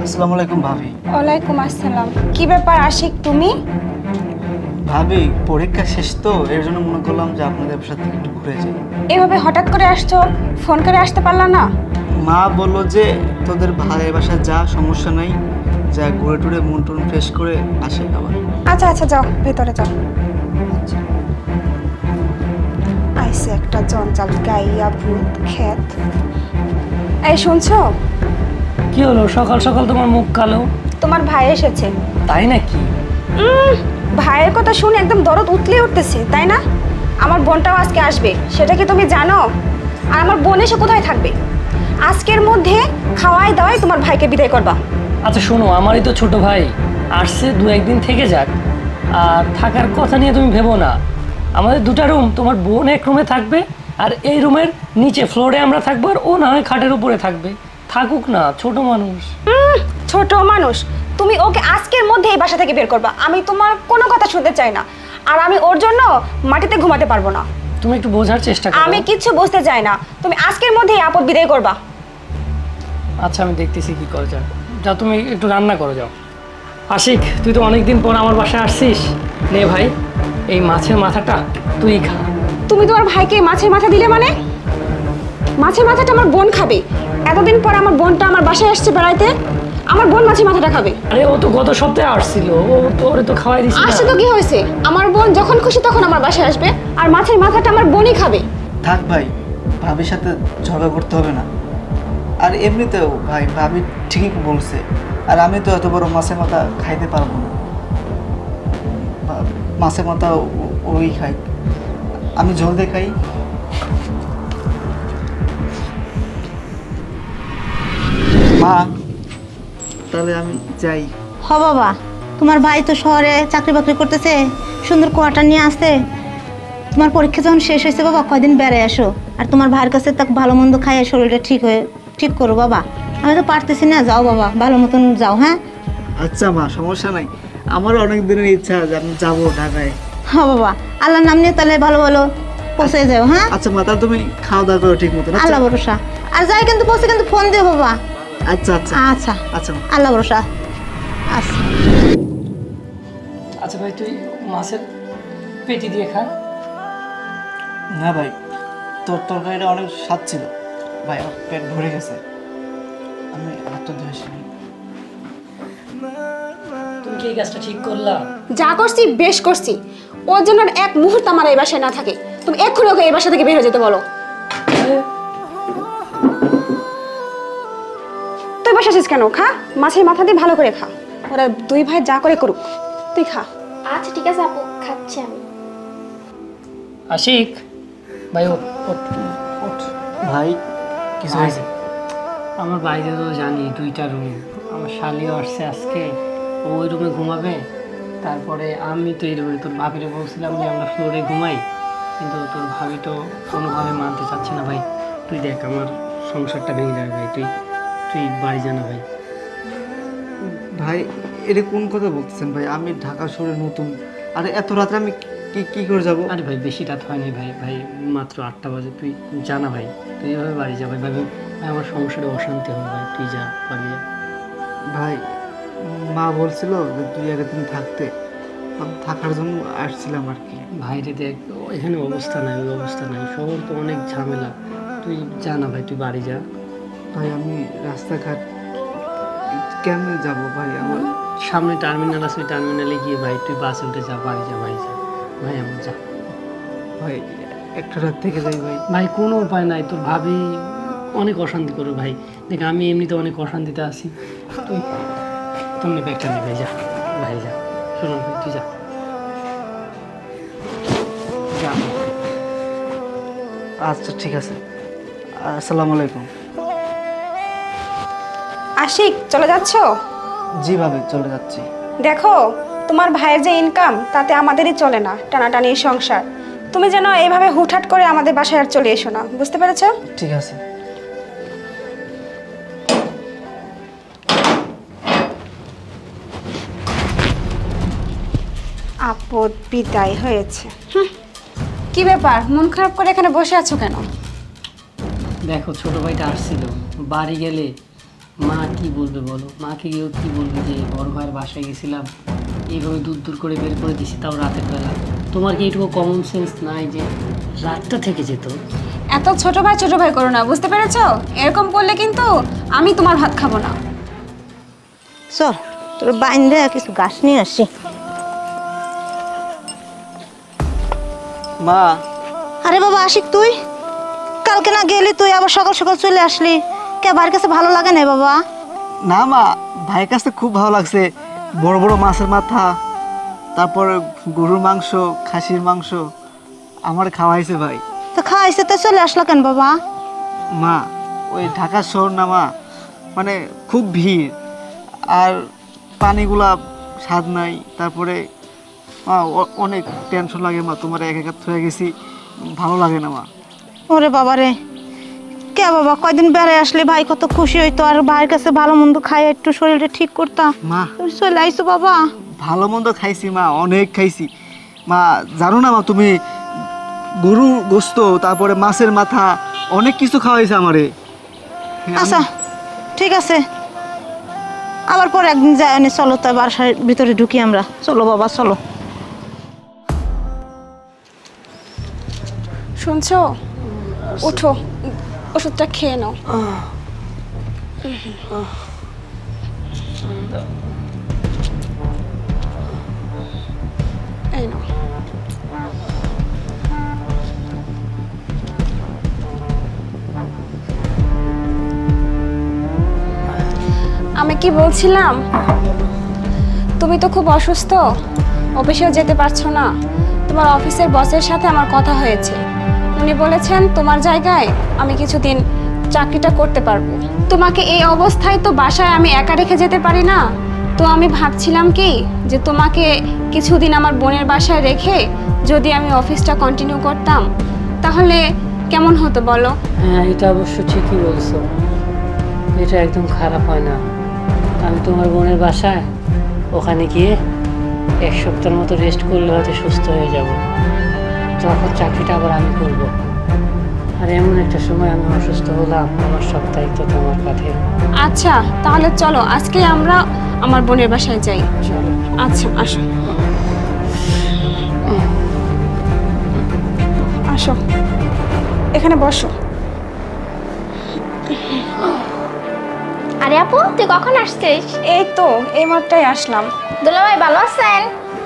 আসসালামু আলাইকুম ভাবি। ওয়ালাইকুম আসসালাম। কি ব্যাপার আশিক তুমি? ভাবি পরীক্ষা শেষ তো এর জন্য মনে করলাম যে আপনাদের সাথে একটু ঘুরে যাই। এভাবে হঠাৎ করে আসছো, ফোন করে আসতে পারলা না? মা বললো যে তোদের ভাইয়ের বাসায় যা, সমস্যা নাই, যা ঘুরে টুরে মন টন ফ্রেশ করে আসে আবার। আচ্ছা আচ্ছা যাও, ভেতরে যাও। আচ্ছা। আইসে একটা জঞ্জাল গাইয়া ভূত ক্ষেত। এই শুনছো? কি হলো সকাল সকাল তোমার মুখ কালো? তোমার ভাই এসেছে। তাই নাকি? ভাইয়ের কথা শুনে একদম দরদ উতলে উঠতেছে, তাই না? আমার বোনটাও আজকে আসবে, সেটা কি তুমি জানো? আর আমার বোন এসে কোথায় থাকবে? আজকের মধ্যে খাওয়াই দাওয়াই তোমার ভাইকে বিদায় করবা। আচ্ছা শোনো, আমারই তো ছোট ভাই আসছে, 2-1 দিন থেকে যাক। আর থাকার কথা নিয়ে তুমি ভেবো না। আমাদের 2টা রুম, তোমার বোন এক রুমে থাকবে আর এই রুমের নিচে ফ্লোরে আমরা থাকবো, আর ও না হয় খাটের উপরে থাকবে। থাকুক না, ছোট মানুষ। ছোট মানুষ? তুমি ওকে আজকের মধ্যে এই বাসা থেকে বের করবা। আমি তোমার কোনো কথা শুনতে চাই না। আর আমি ওর জন্য মাটিতে ঘুমাতে পারবো না। তুমি একটু বোঝার চেষ্টা করো। আমি কিছু বুঝতে চাই না। তুমি আজকের মধ্যে এই আপদ বিদায় করবা। আচ্ছা আমি দেখতেছি কি করে যায়। যা তুমি একটু রান্না করো যাও। আশিক, তুই তো অনেকদিন পর আমার বাসায় আসছিস। নে ভাই, এই মাছের মাথাটা তুই খা। তুমি তোমার ভাইকে মাছের মাথা দিলে মানে? মাছের মাথাটা আমার বোন খাবে। এতদিন পর আমার বোনটা আমার বাসায় আসছে বেড়াইতে, আমার বোন মাছের মাথাটা খাবে। আরে ও তো গত সপ্তাহে আসছিল, ও তো ওরে তো খাওয়াই দিছি। আসছে তো কি হয়েছে? আমার বোন যখন খুশি তখন আমার বাসায় আসবে, আর মাছের মাথাটা আমার বোনই খাবে। থাক ভাই, ভাবির সাথে ঝগড়া করতে হবে না। আর এমনিতেও ভাই ভাবি ঠিকই বলছে, আর আমি তো এত বড় মাছের মাথা খাইতে পারবো না। মাছের মাথা ওই খাই, আমি ঝোল দিয়ে খাই। মা, তাহলে আমি যাই। হ বাবা, তোমার ভাই তো শহরে চাকরি বাকরি করতেছে, সুন্দর কোয়ার্টার নিয়ে আসছে। তোমার পরীক্ষা যখন শেষ হয়েছে বাবা, কয়দিন বেড়ে আসো। আর তোমার ভাইয়ের কাছে তাকে ভালো মন্দ খাইয়ে শরীরটা ঠিক করো বাবা। আমি তো পারতেছি না, যাও বাবা, ভালো মতন যাও। হ্যাঁ আচ্ছা মা, সমস্যা নাই। আমারও অনেক দিনের ইচ্ছা যে আমি যাবো ঢাকায়। হ্যাঁ বাবা, আল্লাহর নাম নিয়ে তাহলে ভালো ভালো পৌঁছে যাও। হ্যাঁ আচ্ছা মা, তাহলে তুমি খাওয়া দাওয়া করো ঠিক মতো। আল্লাহ ভরসা। আর যাই কিন্তু পৌঁছে কিন্তু ফোন দিও বাবা। আচ্ছা আচ্ছা আচ্ছা আচ্ছা আল্লাহ ভরসা। আচ্ছা আচ্ছা ভাই, তুই মাছের পেটি দিয়ে খা। না ভাই, তোর তরকারিটা অনেক স্বাদ ছিল ভাই, আমার পেট ভরে গেছে। আমি হাতটা ধুয়ে আসি। তুমি কি এই কাজটা ঠিক করলা? যা করছি বেশ করছি। ওর জন্য আর এক মুহূর্ত আমার এই বাসায় না থাকে। তুমি এক্ষুনি ওকে এই বাসা থেকে বের হয়ে যেতে বলো। তুই বাসা আছিস কেন? খা, মাছের মাথা দিয়ে ভালো করে খা। ওরা দুই ভাই যা করে করুক, তুই খা। আচ্ছা ঠিক আছে আপু, খাচ্ছি আমি। আশিক ভাই, ওঠ ওঠ ওঠ। ভাই কিছু হয়েছে? আমার বাইরে তো জানি 2টা রুম, আমার শালিও আসছে আজকে, ও ওই রুমে ঘুমাবে। তারপরে আমি তো এই রুমে, তোর ভাবিরে বলছিলাম যে আমরা ফ্লোরে ঘুমাই, কিন্তু তোর ভাবি তো কোনোভাবে মানতে চাচ্ছে না। ভাই তুই দেখ, আমার সংসারটা ভেঙে যাবে ভাই, তুই তুই বাড়ি জানা ভাই। ভাই এটা কোন কথা বলতেছেন ভাই? আমি ঢাকা শহরে নতুন, আরে এত রাত্রে আমি কি করে যাবো? আরে ভাই বেশি রাত হয়নি ভাই, ভাই মাত্র 8টা বাজে, তুই জানা ভাই, তুই এভাবে বাড়ি যা ভাই। ভাই ভাই আমার সংসারে অশান্তি হবে ভাই, তুই যা বাড়ি যা। ভাই মা বলছিল যে 2-1 দিন থাকতে, আমি থাকার জন্য আসছিলাম আর কি। ভাই রে দেখ, এখানে অবস্থা নাই, ওই অবস্থা নাই, শহর তো অনেক ঝামেলা, তুই জানা ভাই, তুই বাড়ি যা। ভাই আমি রাস্তাঘাট কেমনে যাব ভাই? আমার সামনে টার্মিনাল আছে, ওই টার্মিনালে গিয়ে ভাই তুই বাসে উঠে যা, বাড়ি যা ভাই, যা ভাই, আমার যা ভাই, একটা রাত থেকে যাই ভাই। ভাই। কোনো উপায় নাই, তোর ভাবি অনেক অশান্তি করে ভাই। দেখ আমি এমনিতে অনেক অশান্তিতে আছি, তুই তুমি ব্যাগটা নে ভাই, যা ভাই যা। শোনো ভাই, তুই যা যা। আচ্ছা ঠিক আছে, আসসালামু আলাইকুম। আশিক, চলে যাচ্ছ? জি ভাবি, চলে যাচ্ছি। দেখো, তোমার ভাইয়ের যে ইনকাম তাতে আমাদেরই চলে না, টানাটানি সংসার। তুমি যেন এইভাবে হুটহাট করে আমাদের বাসায় আর চলে এসো না, বুঝতে পেরেছো? ঠিক আছে। আপদ বিদায় হয়েছে। কি ব্যাপার, মন খারাপ করে এখানে বসে আছো কেন? দেখো ছোট ভাইটা আসছিল, বাড়ি গেলে মা কি বলবে বলো, মাকে গিয়েও কি বলবে যে বড় ভাইয়ের বাসায় গেছিলাম, এইভাবে দূর দূর করে বের করে দিছি, তাও রাতের বেলা। তোমার কি এইটুকু কমন সেন্স নাই যে রাতটা থেকে যেত? এত ছোট ভাই করো না, বুঝতে পেরেছো? এরকম করলে কিন্তু আমি তোমার ভাত খাবো না। চল তোর বাইন্দে কিছু ঘাস নিয়ে আসি। মা, আরে বাবা আশিক, তুই কালকে না গেলি, তুই আবার সকাল সকাল চলে আসলি কে? বাড়ির কাছে ভালো লাগে না বাবা? না মা, ভাইয়ের কাছে খুব ভালো লাগছে। বড় বড় মাছের মাথা, তারপর গরুর মাংস, খাসির মাংস আমার খাওয়াইছে ভাই। তো খাইছে তো চলে আসলো কেন বাবা? মা, ওই ঢাকা শহর না মা, মানে খুব ভিড়, আর পানিগুলা স্বাদ নাই। তারপরে মা অনেক টেনশন লাগে মা, তোমার এক একা হয়ে গেছি, ভালো লাগে না মা। ওরে বাবা রে, কে বাবা কয়দিন বেড়ায় আসলে ভাই কত খুশি হইতো, আর ভাইয়ের কাছে ভালো মন্দ খাই একটু শরীরটা ঠিক করতাম। মা, তুমি চলে আইসো বাবা। ভালো মন্দ খাইছি মা, অনেক খাইছি মা। জানো না মা, তুমি গরুর গোস্ত, তারপরে মাছের মাথা, অনেক কিছু খাওয়াইছে আমারে। আচ্ছা ঠিক আছে, আবার পরে একদিন যাই নি, চলো তো বাসার ভিতরে ঢুকি আমরা। চলো বাবা চলো। শুনছো? উঠো, ওষুধটা খেয়ে নাও। এই নাও। আমি কি বলছিলাম, তুমি তো খুব অসুস্থ, অফিসেও যেতে পারছো না। তোমার অফিসের বসের সাথে আমার কথা হয়েছে, উনি বলেছেন তোমার জায়গায় আমি কিছুদিন চাকরিটা করতে পারবো। তোমাকে এই অবস্থায় তো বাসায় আমি একা রেখে যেতে পারি না। তো আমি ভাবছিলাম কি যে তোমাকে কিছুদিন আমার বোনের বাসায় রেখে যদি আমি অফিসটা কন্টিনিউ করতাম তাহলে কেমন হতো বলো? হ্যাঁ, এটা অবশ্য ঠিকই বলছো, এটা একদম খারাপ হয় না। আমি তোমার বোনের বাসায় ওখানে গিয়ে 1 সপ্তাহের মতো রেস্ট করলে হয়তো সুস্থ হয়ে যাব, তখন চাকরিটা আবার আমি করব। আর এমন একটা সময় আমি অসুস্থ হলাম, আমার সব দায়িত্ব তোমার কাঁধে। আচ্ছা তাহলে চলো আজকে আমরা আমার বোনের বাসায় যাই। চলো। আচ্ছা আসো, আসো এখানে বসো। আরে আপু, তুই কখন আসছিস? এই তো এই মাত্রই আসলাম। দুলাভাই ভালো আছেন?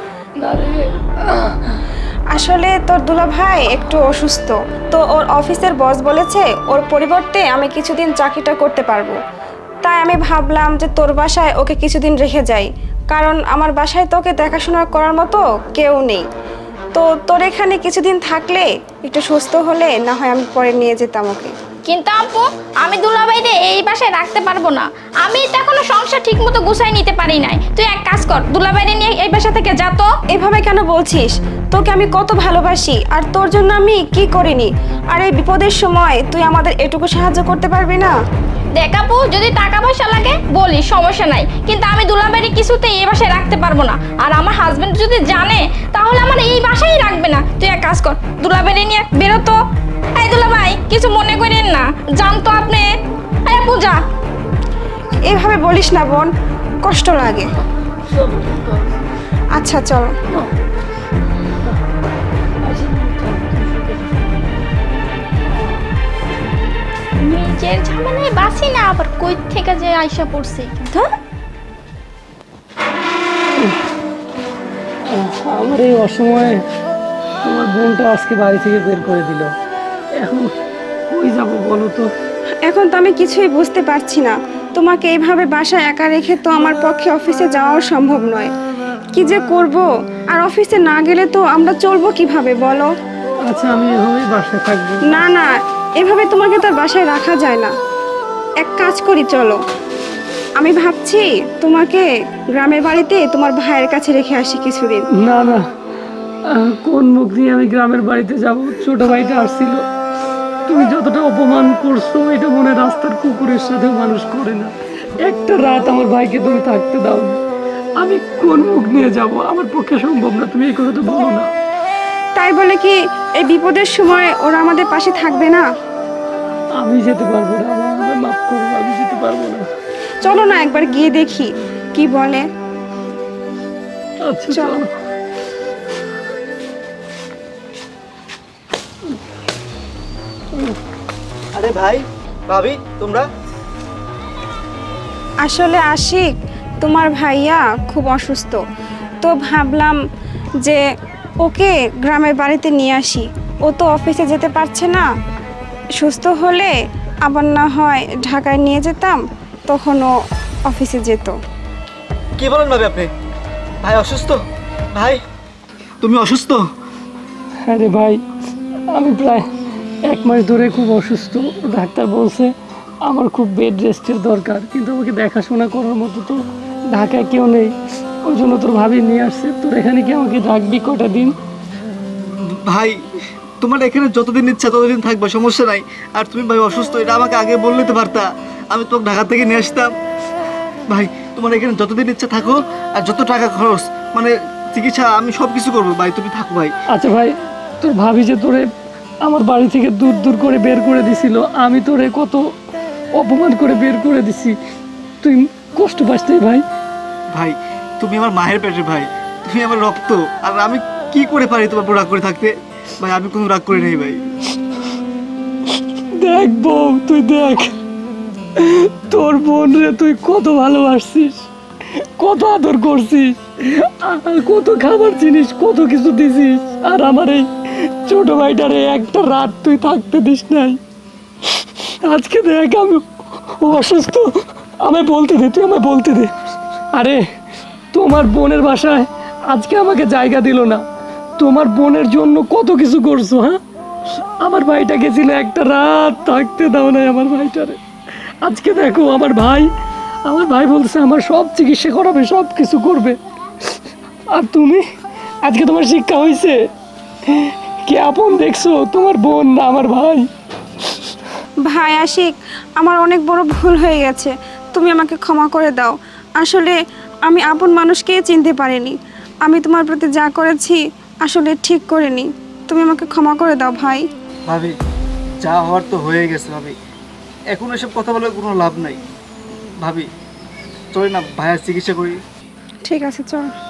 আসলে তোর দুলাভাই একটু অসুস্থ, তো ওর অফিসের বস বলেছে ওর পরিবর্তে আমি কিছুদিন চাকরিটা করতে পারবো। তাই আমি ভাবলাম যে তোর বাসায় ওকে কিছুদিন রেখে যাই, কারণ আমার বাসায় তোকে দেখাশোনা করার মতো কেউ নেই। তো তোর এখানে কিছুদিন থাকলে একটু সুস্থ হলে না হয় আমি পরে নিয়ে যেতাম ওকে। কিন্তু আপু, আমি দুলাভাইরে এই বাসায় রাখতে পারবো না। আমি তো এখনো সংসার ঠিক মতো গুছাই নিতে পারি নাই। তুই এক কাজ কর, দুলাভাইরে নিয়ে এই বাসা থেকে যা তো। এভাবে কেন বলছিস? তোকে আমি কত ভালোবাসি, আর তোর জন্য আমি কি করিনি? আর এই বিপদের সময় তুই আমাদের এটুকু সাহায্য করতে পারবি না? দেখ আপু, যদি টাকা পয়সা লাগে বলি, সমস্যা নাই, কিন্তু আমি দুলাভাইরে কিছুতেই এই বাসায় রাখতে পারবো না। আর আমার হাজবেন্ড যদি জানে তাহলে আমার এই বাসায় রাখবে না। তুই এক কাজ কর, দুলাভাইরে নিয়ে বেরো তো। এই দুলাভাই, কিছু মনে করেন না, জান তো আপনি। এই পূজা, এভাবে বলিস না বোন, কষ্ট লাগে। আচ্ছা চলো। নিজের ঝামেলায় বাসি না, আবার কই থেকে যে আইসা পড়ছে। ধুর। আমার এই অসময়ে তোমার বোনটা আজকে বাড়ি থেকে বের করে দিল, এখন কই যাব বলো তো? এখন তো আমি কিছুই বুঝতে পারছি না। তোমাকে এইভাবে বাসায় একা রেখে তো আমার পক্ষে অফিসে যাওয়াও সম্ভব নয়। কি যে করব, আর অফিসে না গেলে তো আমরা চলবো কিভাবে বলো? আচ্ছা, আমি এভাবেই বাসায় থাকবো। না না, এভাবে তোমাকে তো আর বাসায় রাখা যায় না। এক কাজ করি, চলো। আমি ভাবছি তোমাকে গ্রামের বাড়িতে তোমার ভাইয়ের কাছে রেখে আসি কিছুদিন। না না, কোন মুখ দিয়ে আমি গ্রামের বাড়িতে যাব? ছোট ভাইটা আসছিল, তুমি যতটা অপমান করছো এটা মনে রাস্তার কুকুরের সাথে মানুষ করে না। একটা রাত আমার ভাইকে তুমি থাকতে দাও, আমি কোন মুখ নিয়ে যাব? আমার পক্ষে সম্ভব না, তুমি এই কথা তো বলো না। তাই বলে কি এই বিপদের সময় ওরা আমাদের পাশে থাকবে না? আমি যেতে পারবো না, আমাকে মাফ করবো, আমি যেতে পারবো না। চলো না একবার গিয়ে দেখি কি বলে। আচ্ছা চলো। চলো। আরে ভাই ভাবি তোমরা? আসলে আশিক, তোমার ভাইয়া খুব অসুস্থ, তো ভাবলাম যে ওকে গ্রামের বাড়িতে নিয়ে আসি। ও তো অফিসে যেতে পারছে না, সুস্থ হলে আবার না হয় ঢাকায় নিয়ে যেতাম, তখন ও অফিসে যেত। কি বলেন ভাবি আপনি? ভাই অসুস্থ? ভাই তুমি অসুস্থ? আরে ভাই, আমি প্রায় 1 মাস ধরে খুব অসুস্থ। ডাক্তার বলছে আমার খুব বেড রেস্টের দরকার, কিন্তু আমাকে দেখাশোনা করার মতো তো ঢাকায় কেউ নেই। ওই জন্য তোর ভাবি নিয়ে আসছে। তোর এখানে কি আমাকে রাখবি কটা দিন? ভাই তোমার এখানে যতদিন ইচ্ছা ততদিন থাকবে, সমস্যা নাই। আর তুমি ভাই অসুস্থ এটা আমাকে আগে বললে তো পারতা, আমি তোমাকে ঢাকা থেকে নিয়ে আসতাম। ভাই তোমার এখানে যতদিন ইচ্ছা থাকো, আর যত টাকা খরচ মানে চিকিৎসা আমি সব কিছু করবো ভাই, তুমি থাকো ভাই। আচ্ছা ভাই, তোর ভাবি যে তোরে আমার বাড়ি থেকে দূর দূর করে বের করে দিছিল, আমি তোরে কত অপমান করে বের করে দিছি, তুই কষ্ট পাস নাই ভাই? ভাই তুমি আমার মায়ের পেটে ভাই, তুমি আমার রক্ত, আর আমি কি করে পারি তোমার উপর রাগ করে থাকতে? ভাই আমি কোনো রাগ করে নেই ভাই। দেখ বউ, তুই দেখ তোর বোন রে তুই কত ভালোবাসছিস, কত আদর করছিস, আর কত খাবার জিনিস কত কিছু দিছিস, আর আমার এই ছোট ভাইটারে একটা রাত তুই থাকতে দিস নাই। আজকে দেখ আমি অসুস্থ, আমায় বলতে দে, তুই আমায় বলতে দে। আরে তোমার বোনের বাসায় আজকে আমাকে জায়গা দিল না, তোমার বোনের জন্য কত কিছু করছো। হ্যাঁ, আমার ভাইটা গেছিল একটা রাত থাকতে দাও নাই আমার ভাইটারে। আজকে দেখো আমার ভাই বলছে আমার সব চিকিৎসা করাবে, সব কিছু করবে। আর তুমি আজকে তোমার শিক্ষা হয়েছে, কে আপন দেখছো, তোমার বোন না আমার ভাই। ভাই আশিক, আমার অনেক বড় ভুল হয়ে গেছে, তুমি আমাকে ক্ষমা করে দাও। আসলে আমি আপন মানুষকে চিনতে পারিনি, আমি তোমার প্রতি যা করেছি আসলে ঠিক করিনি, তুমি আমাকে ক্ষমা করে দাও ভাই। ভাবি যা হওয়ার তো হয়ে গেছে ভাবি, এখন এসব কথা বলে কোনো লাভ নাই। ভাবি চলে না ভাইয়ের চিকিৎসা করি। ঠিক আছে, চল।